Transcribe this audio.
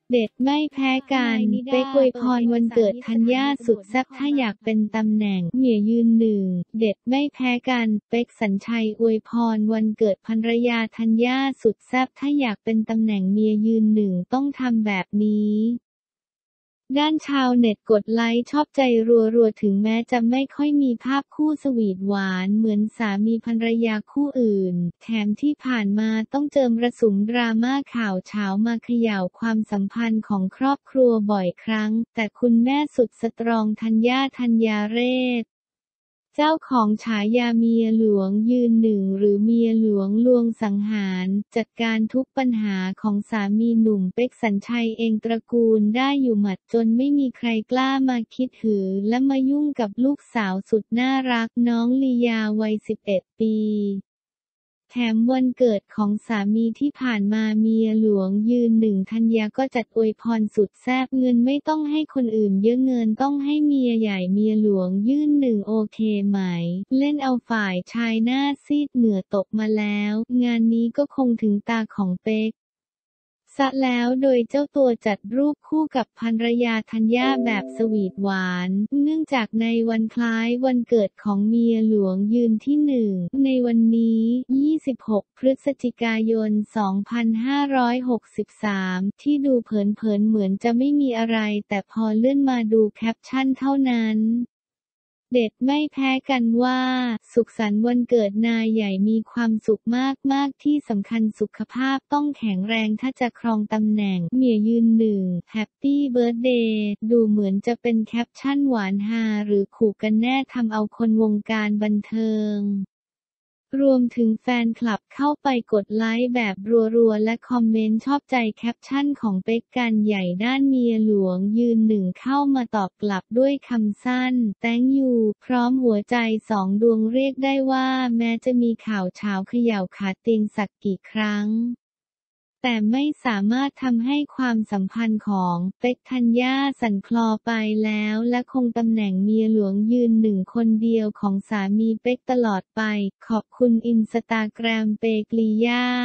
เด็ดไม่แพ้กันเป๊กอวยพรวันเกิดธัญญาสุดแซ่บถ้าอยากเป็นตำแหน่งเมียยืนหนึ่งเด็ดไม่แพ้กันเป๊กสัญชัยอวยพรวันเกิดภรรยาธัญญาสุดแซ่บถ้าอยากเป็นตำแหน่งเมียยืนหนึ่งต้องทำแบบนี้ด้านชาวเน็ตกดไลค์ชอบใจรัวๆถึงแม้จะไม่ค่อยมีภาพคู่สวีทหวานเหมือนสามีภรรยาคู่อื่นแถมที่ผ่านมาต้องเจอมรสุมดราม่าข่าวเฉามาเขย่าความสัมพันธ์ของครอบครัวบ่อยครั้งแต่คุณแม่สุดสตรองธัญญาเรศเจ้าของฉายาเมียหลวงยืนหนึ่งหรือเมียหลวงลวงสังหารจัดการทุกปัญหาของสามีหนุ่มเป๊กสัญชัยเองตระกูลได้อยู่หมัดจนไม่มีใครกล้ามาคิดหือและมายุ่งกับลูกสาวสุดน่ารักน้องลียาวัย11 ปีแถมวันเกิดของสามีที่ผ่านมาเมียหลวงยืนหนึ่งธัญญาก็จัดอวยพรสุดแซ่บเงินไม่ต้องให้คนอื่นเยอะเงินต้องให้เมียใหญ่เมียหลวงยืนหนึ่งโอเคไหมเล่นเอาฝ่ายชายหน้าซีดเหงื่อตกมาแล้วงานนี้ก็คงถึงตาของเป๊กซะแล้วโดยเจ้าตัวจัดรูปคู่กับภรรยาธัญญาแบบสวีทหวานเนื่องจากในวันคล้ายวันเกิดของเมียหลวงยืนที่1ในวันนี้26 พฤศจิกายน 2563ที่ดูเผินๆเหมือนจะไม่มีอะไรแต่พอเลื่อนมาดูแคปชั่นเท่านั้นเด็ดไม่แพ้กันว่าสุขสันต์วันเกิดนายใหญ่มีความสุขมากๆที่สำคัญสุขภาพต้องแข็งแรงถ้าจะครองตำแหน่งเมียยืนหนึ่งแฮปปี้เบิร์ธเดย์ดูเหมือนจะเป็นแคปชั่นหวานฮาหรือขู่กันแน่ทำเอาคนวงการบันเทิงรวมถึงแฟนคลับเข้าไปกดไลค์แบบรัวๆและคอมเมนต์ชอบใจแคปชั่นของเป๊กกันใหญ่ด้านเมียหลวงยืนหนึ่งเข้ามาตอบกลับด้วยคำสั้น Thank you พร้อมหัวใจ2 ดวงเรียกได้ว่าแม้จะมีข่าวเฉาเขย่าขาเตียงสักกี่ครั้งแต่ไม่สามารถทำให้ความสัมพันธ์ของเป๊กธัญญาสั่นคลอไปแล้วและคงตำแหน่งเมียหลวงยืนหนึ่งคนเดียวของสามีเป๊กตลอดไปขอบคุณอินสตาแกรมเป๊กลีย่า